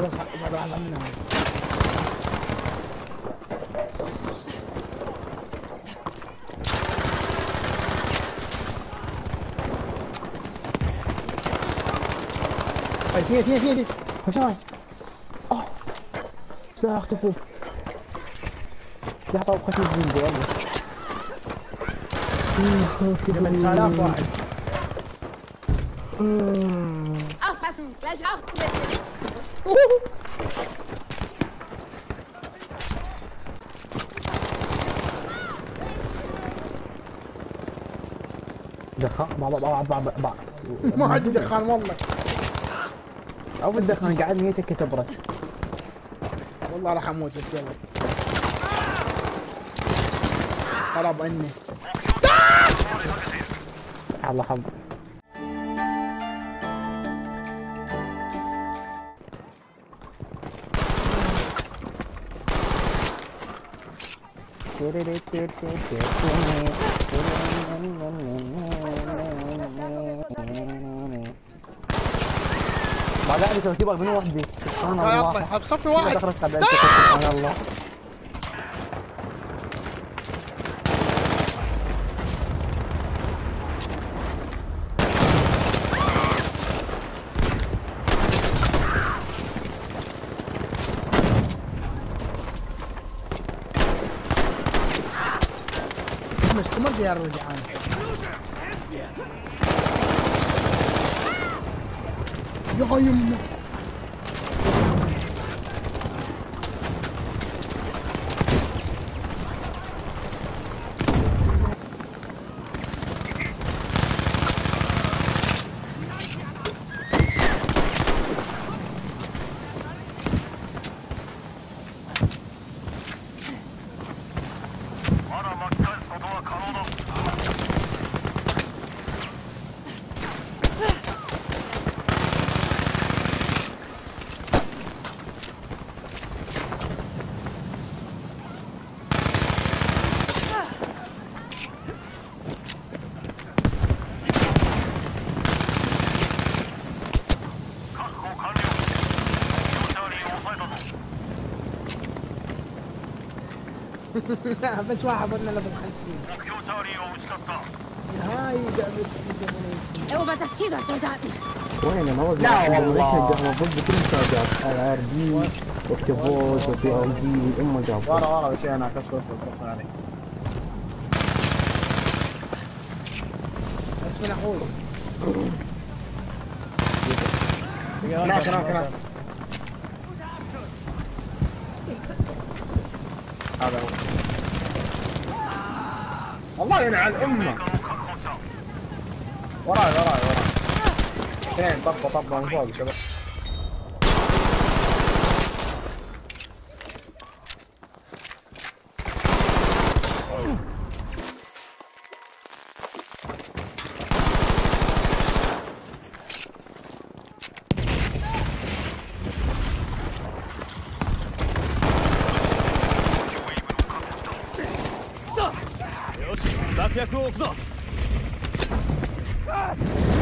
صار عزمنا. اثنين خش معي. ساعة اختفي. لحظة وخش الزنزة يلا. جبت 3000 واحد. Aufpassen, gleich Rauchzwiebeln. دخان بعض ما عندي دخان والله. او بالدخان قاعد نيتك تبرد. والله راح اموت بس يلا. طلب اني. الله حظ. ما قاعد يسوي كيبر من وحدي. سبحان الله. بصفي واحد. سبحان الله. مستمر يا رجعان. يا يمه. بس واحد قلنا له ب50. هاي Erobert das Ziel, Soldaten. وين انا والله لا والله المفروض بكل مساعدات ار دي واكتيفوز وبي ار دي ام جاب ورا بس انا اصبر علي. بس من اخوي. هناك. هذا هو. والله ينعل امه. وراي. اثنين طبه من فوق شباب. 爆薬を置くぞ。